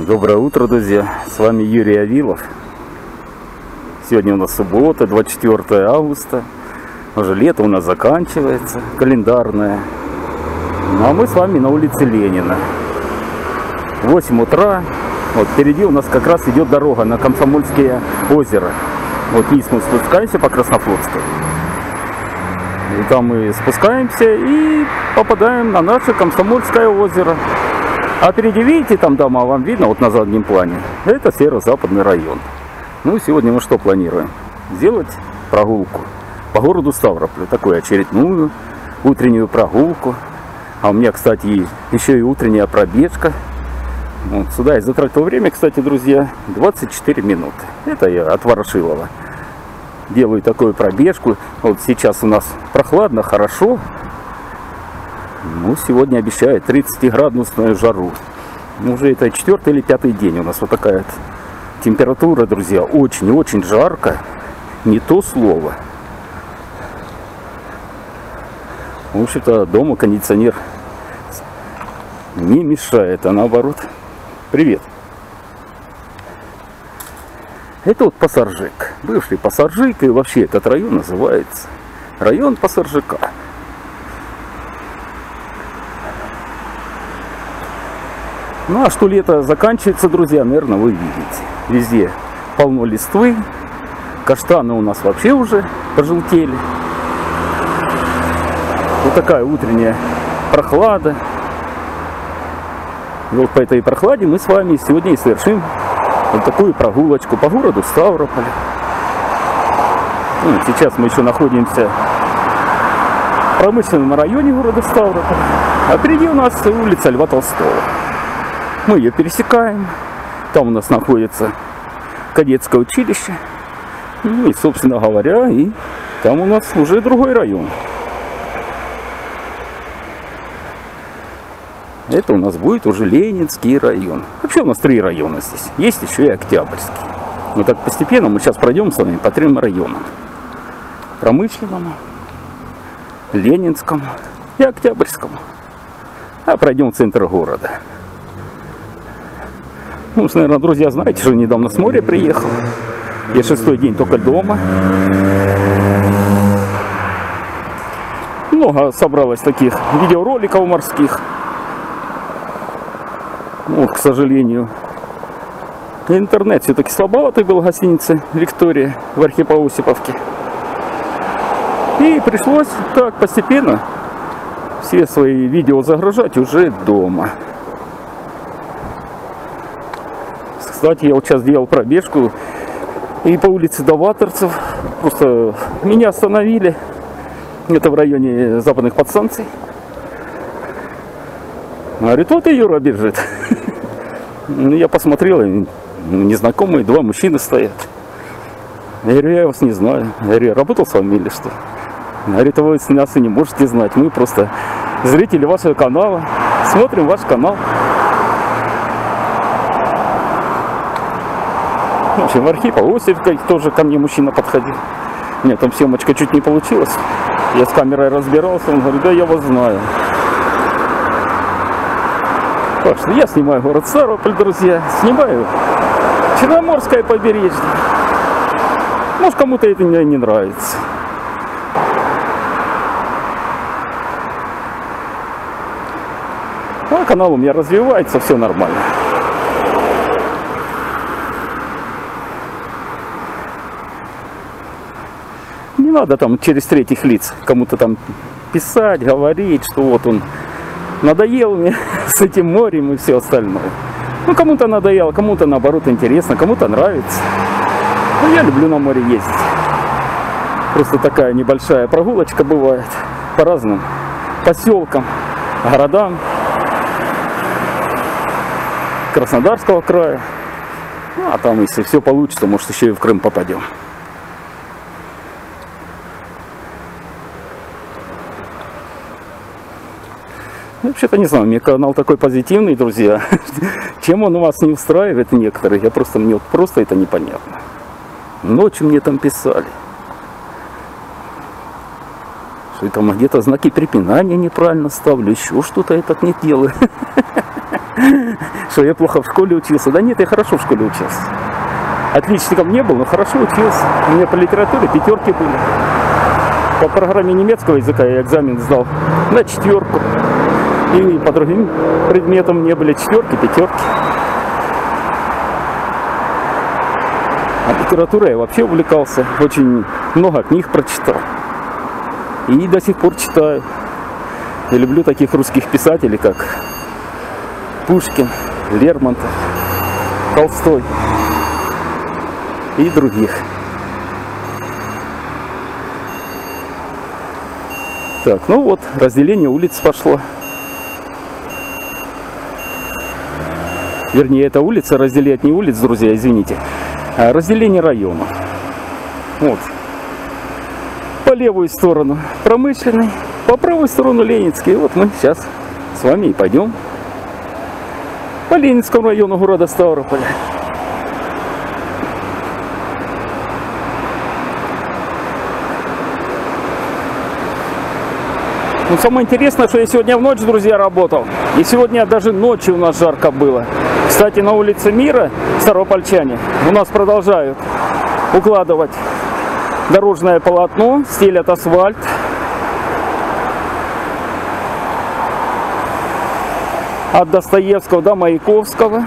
Доброе утро, друзья! С вами Юрий Авилов. Сегодня у нас суббота, 24 августа. Уже лето у нас заканчивается, календарное. Ну а мы с вами на улице Ленина. 8 утра. Вот впереди у нас как раз идет дорога на Комсомольское озеро. Вот вниз мы спускаемся по Краснофлотской. И там мы спускаемся и попадаем на наше Комсомольское озеро. А впереди, видите, там дома, вам видно, вот на заднем плане. Это северо-западный район. Ну, сегодня мы что планируем? Сделать прогулку по городу Ставрополю. Такую очередную утреннюю прогулку. А у меня, кстати, еще и утренняя пробежка. Вот сюда я затратил время, кстати, друзья, 24 минуты. Это я от Ворошилова. Делаю такую пробежку. Вот сейчас у нас прохладно, хорошо. Ну, сегодня обещают 30-градусную жару. Уже это 4-й или 5-й день у нас вот такая вот температура, друзья. Очень-очень жарко. Не то слово. В общем-то, дома кондиционер не мешает, а наоборот. Привет. Это вот Пассаржик. Бывший Пассаржик. И вообще этот район называется район Пассаржика. Ну а что лето заканчивается, друзья, наверное, вы видите. Везде полно листвы. Каштаны у нас вообще уже пожелтели. Вот такая утренняя прохлада. И вот по этой прохладе мы с вами сегодня и совершим вот такую прогулочку по городу Ставрополь. Ну, сейчас мы еще находимся в промышленном районе города Ставрополь. А впереди у нас улица Льва Толстого. Мы ее пересекаем. Там у нас находится кадетское училище. Ну и, собственно говоря, и там у нас уже другой район. Это у нас будет уже Ленинский район. Вообще у нас 3 района здесь. Есть еще и Октябрьский. Вот так постепенно мы сейчас пройдем с вами по 3 районам. Промышленному, Ленинскому и Октябрьскому. А пройдем в центр города. Ну, наверное, друзья, знаете, что недавно с моря приехал. Я 6-й день только дома. Много собралось таких видеороликов морских. Вот, к сожалению, интернет все-таки слабоватый был в гостинице Виктория в Архипоосиповке. И пришлось так постепенно все свои видео загружать уже дома. Кстати, я вот сейчас делал пробежку и по улице Даваторцев. Просто меня остановили. Это в районе западных подстанций. Говорит, вот и Юра бежит. Я посмотрел, незнакомые 2 мужчины стоят. Я говорю, я вас не знаю. Я говорю, я работал с вами или что? Говорит, вы нас и не можете знать. Мы просто зрители вашего канала. Смотрим ваш канал. В общем, в Архипоосиповке тоже ко мне мужчина подходил. У меня там съемочка чуть не получилась. Я с камерой разбирался, он говорит, да я вас знаю. Так что я снимаю город Ставрополь, друзья. Снимаю Черноморское побережье. Может, кому-то это не нравится. А канал у меня развивается, все нормально. Не надо там через третьих лиц кому-то там писать, говорить, что вот он надоел мне с этим морем и все остальное. Ну, кому-то надоело, кому-то наоборот интересно, кому-то нравится. Ну, я люблю на море ездить. Просто такая небольшая прогулочка бывает по разным поселкам, городам Краснодарского края. Ну, а там, если все получится, может, еще и в Крым попадем. Вообще-то не знаю, у меня канал такой позитивный, друзья. Чем он у вас не устраивает некоторые, мне просто это непонятно. Ночью мне там писали, что я там где-то знаки препинания неправильно ставлю, еще что-то я так не делаю. Что я плохо в школе учился. Да нет, я хорошо в школе учился. Отличником не был, но хорошо учился. У меня по литературе 5 были. По программе немецкого языка я экзамен сдал на 4. И по другим предметам не были 4, 5. А литературой я вообще увлекался. Очень много книг прочитал. И до сих пор читаю. Я люблю таких русских писателей, как Пушкин, Лермонтов, Толстой и других. Так, ну вот, разделение улиц пошло. Вернее, это улица разделяет не улиц, друзья, извините, а разделение района. Вот. По левую сторону Промышленный, по правую сторону Ленинский. И вот мы сейчас с вами и пойдем по Ленинскому району города Ставрополя. Ну, самое интересное, что я сегодня в ночь, друзья, работал. И сегодня даже ночью у нас жарко было. Кстати, на улице Мира ставропольчане у нас продолжают укладывать дорожное полотно, стелят асфальт. От Достоевского до Маяковского.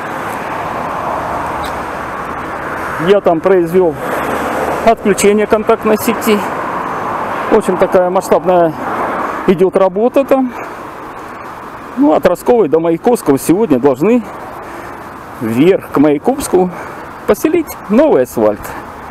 Я там произвел отключение контактной сети. В общем, такая масштабная идет работа там. Ну, от Росковой до Маяковского сегодня должны вверх к Маяковскому поселить новый асфальт.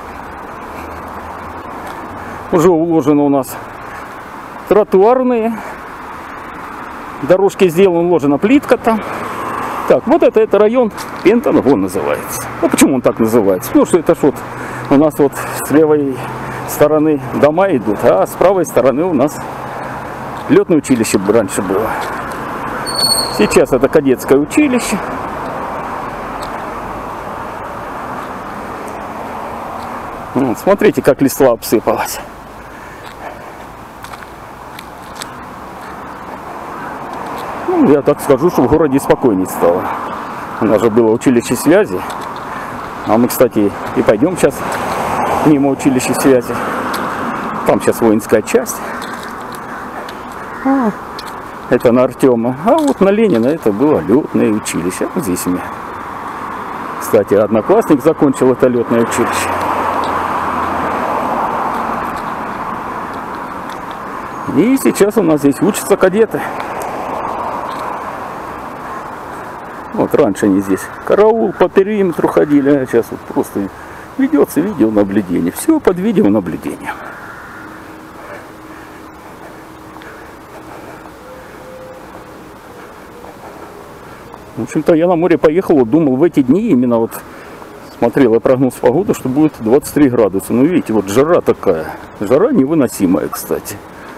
Уже уложено у нас тротуарные. Дорожки сделаны, уложена плитка там. Так, вот это район Пентагон называется. Ну, почему он так называется? Ну, что это ж вот у нас вот с левой стороны дома идут, а с правой стороны у нас летное училище раньше было. Сейчас это кадетское училище. Вот, смотрите, как листва обсыпалась. Ну, я так скажу, что в городе спокойнее стало. У нас же было училище связи. А мы, кстати, и пойдем сейчас мимо училища связи. Там сейчас воинская часть. Это на Артема. А вот на Ленина это было летное училище. Вот здесь у меня. Кстати, одноклассник закончил это летное училище. И сейчас у нас здесь учатся кадеты. Вот раньше они здесь караул по периметру ходили, а сейчас вот просто ведется видеонаблюдение. Все под видеонаблюдением. В общем-то, я на море поехал, вот, думал, в эти дни именно вот смотрел я прогноз погоды, что будет 23 градуса. Ну, видите, вот жара такая. Жара невыносимая, кстати.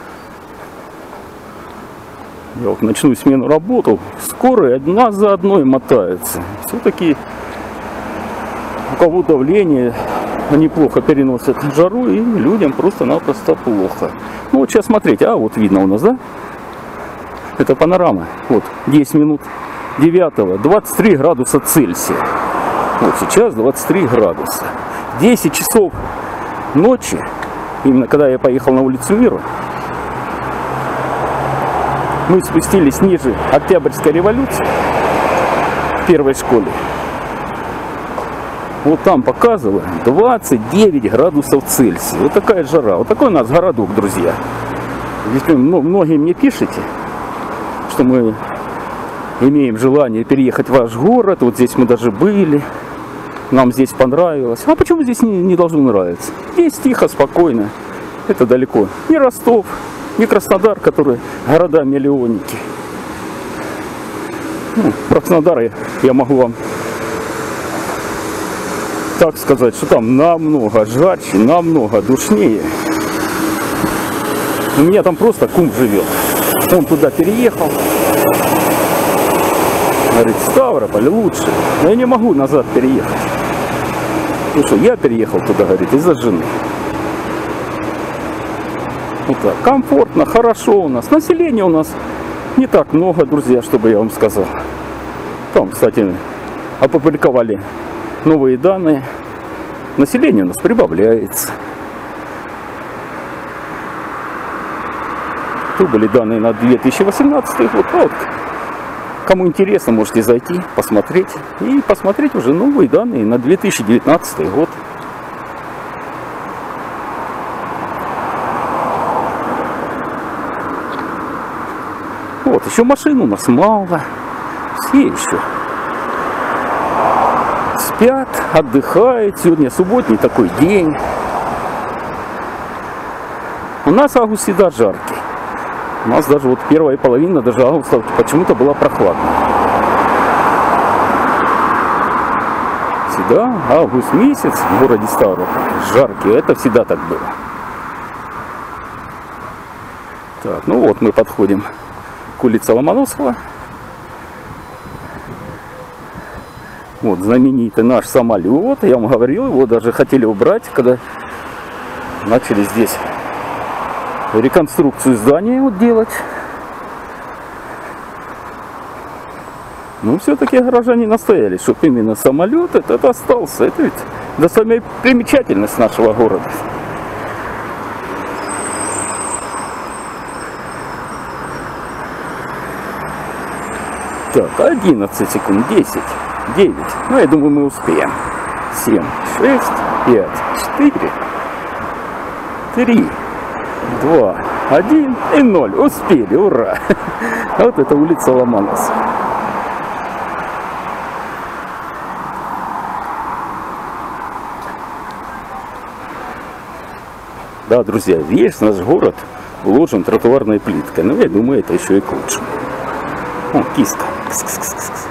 Я вот ночную смену работал, скорые одна за одной мотаются. Все-таки у кого давление, они плохо переносят жару, и людям просто-напросто плохо. Ну вот сейчас смотрите, а вот видно у нас, да? Это панорама. Вот 10 минут 9-го, 23 градуса Цельсия. Вот сейчас 23 градуса. 10 часов ночи, именно когда я поехал на улицу Мира, мы спустились ниже Октябрьской революции в первой школе. Вот там показывало 29 градусов Цельсия. Вот такая жара. Вот такой у нас городок, друзья. Если многие мне пишете, что мы имеем желание переехать в ваш город. Вот здесь мы даже были. Нам здесь понравилось. А почему здесь не должно нравиться? Здесь тихо, спокойно. Это далеко. Не Ростов, не Краснодар, которые города-миллионники. Ну, про Краснодар я могу вам так сказать, что там намного жарче, намного душнее. У меня там просто кум живет. Он туда переехал. Говорит, Ставрополь лучше. Но я не могу назад переехать. Ну что, я переехал туда, говорит, из-за жены. Вот так. Комфортно, хорошо у нас. Население у нас не так много, друзья, чтобы я вам сказал. Там, кстати, опубликовали новые данные. Население у нас прибавляется. Тут были данные на 2018 год. Вот. Кому интересно, можете зайти, посмотреть. И посмотреть уже новые данные на 2019 год. Вот, еще машин у нас мало. Все еще спят, отдыхают. Сегодня субботний такой день. У нас август всегда жаркий. У нас даже вот первая половина даже августа почему-то была прохладная. Всегда август месяц в городе Ставрополь жаркий. Это всегда так было. Так, ну вот мы подходим к улице Ломоносова. Вот знаменитый наш самолет. Я вам говорил, его даже хотели убрать, когда начали здесь реконструкцию здания вот делать. Но все-таки горожане настояли, чтобы именно самолет этот остался. Это ведь достопримечательность нашего города. Так, 11 секунд, 10, 9. Ну, я думаю, мы успеем. 7, 6, 5, 4, 3, 2, 1 и 0. Успели, ура! Вот это улица Ломоносова. Да, друзья, весь наш город уложен тротуарной плиткой. Но я думаю, это еще и к лучшему. О, киска. Кс-кс-кс-кс.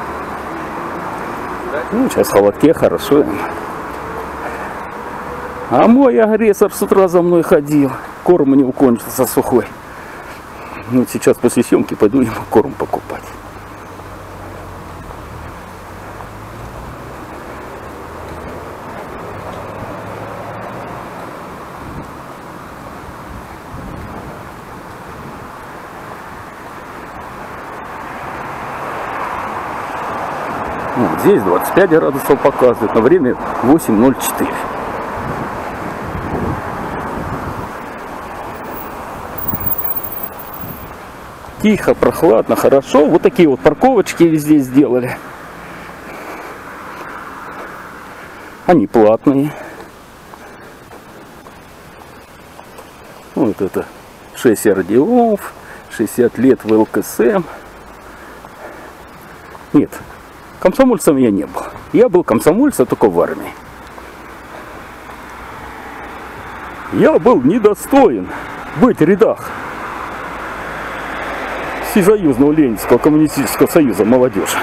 Ну, сейчас в холодке хорошо им. А мой агрессор с утра за мной ходил. Корм у него кончился сухой. Ну, сейчас после съемки пойду ему корм покупать. Вот здесь 25 градусов показывает, на время 8:04. Тихо, прохладно, хорошо. Вот такие вот парковочки везде сделали. Они платные. Вот это 6 орденов, 60 лет в ЛКСМ. Нет, комсомольцем я не был. Я был комсомольцем только в армии. Я был недостоин быть в рядах Всесоюзного Ленинского коммунистического союза молодежи.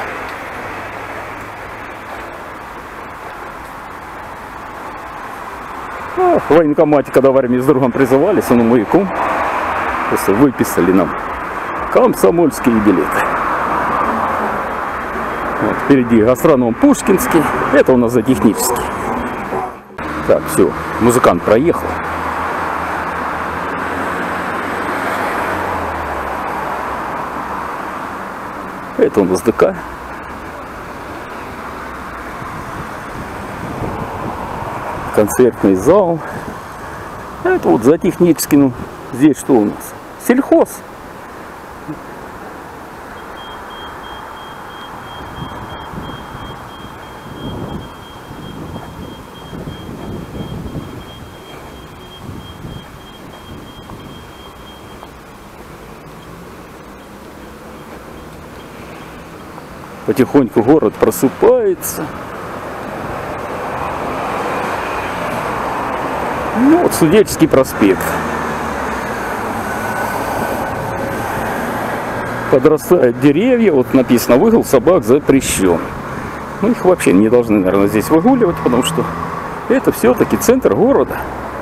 В военкомате, когда в армии с другом призывались, он маяком просто выписали нам комсомольские билеты. Вот, впереди гастроном Пушкинский. Это у нас за технический. Так, все, музыкант проехал. Это у нас ДК. Концертный зал. Это вот за техническим. Ну, здесь что у нас? Сельхоз. Потихоньку город просыпается. Ну вот Судельский проспект. Подрастают деревья. Вот написано: выгул собак запрещен. Ну их вообще не должны, наверное, здесь выгуливать, потому что это все-таки центр города.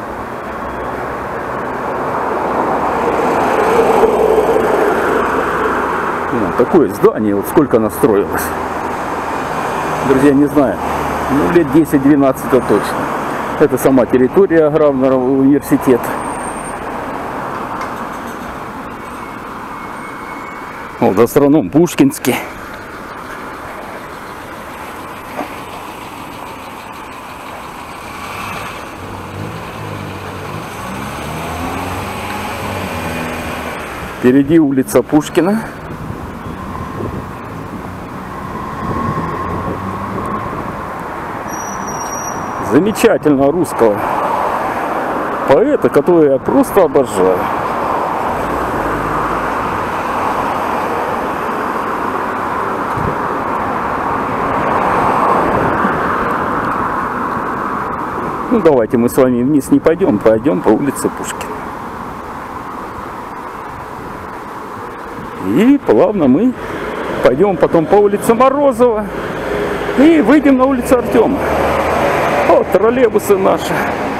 Такое здание, вот сколько оно строилось. Друзья, не знаю, ну, лет 10-12 точно. Это сама территория аграрного университета. Вот гастроном Пушкинский. Впереди улица Пушкина. Замечательного русского поэта, которого я просто обожаю. Ну давайте мы с вами вниз не пойдем, пойдем по улице Пушкина. И плавно мы пойдем потом по улице Морозова и выйдем на улицу Артема. Вот троллейбусы наши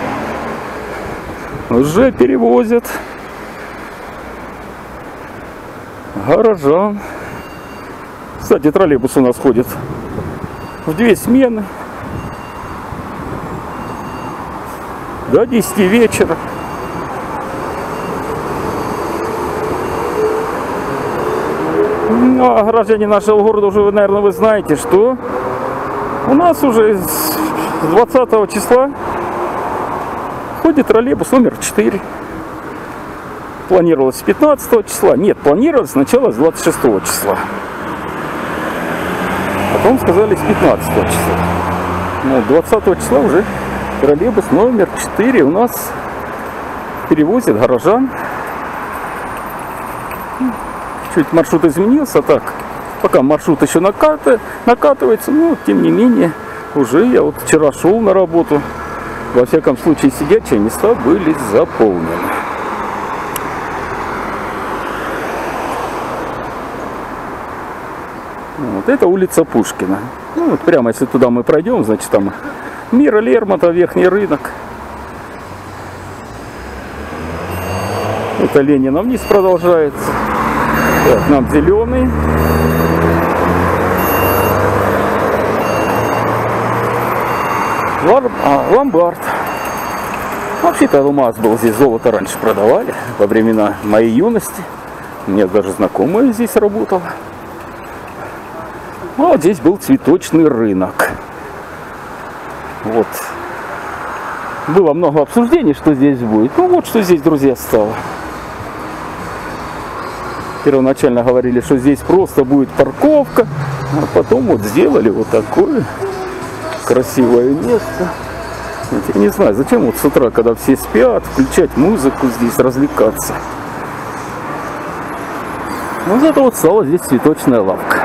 уже перевозят горожан. Кстати, троллейбус у нас ходит в 2 смены до 10 вечера. Ну, а граждане нашего города уже, наверное, вы знаете, что у нас уже с 20 числа ходит троллейбус номер 4. Планировалось с 15 числа. Нет, планировалось сначала с 26 числа. Потом сказали с 15 числа. Ну, 20 числа уже троллейбус номер 4 у нас перевозит горожан. Чуть маршрут изменился, так, пока маршрут еще накатывается, но тем не менее, уже я вот вчера шел на работу, во всяком случае сидячие места были заполнены. Вот это улица Пушкина. Ну, вот прямо если туда мы пройдем, значит там Мира Лермонтова, Верхний рынок. Это Ленина вниз продолжается. Так, нам зеленый. Ломбард. Вообще-то алмаз был, здесь золото раньше продавали во времена моей юности. У меня даже знакомая здесь работала. А вот здесь был цветочный рынок. Вот. Было много обсуждений, что здесь будет. Ну вот что здесь, друзья, стало. Первоначально говорили, что здесь просто будет парковка, а потом вот сделали вот такое красивое место. Вот я не знаю, зачем вот с утра, когда все спят, включать музыку здесь, развлекаться. Но зато вот стала здесь цветочная лавка.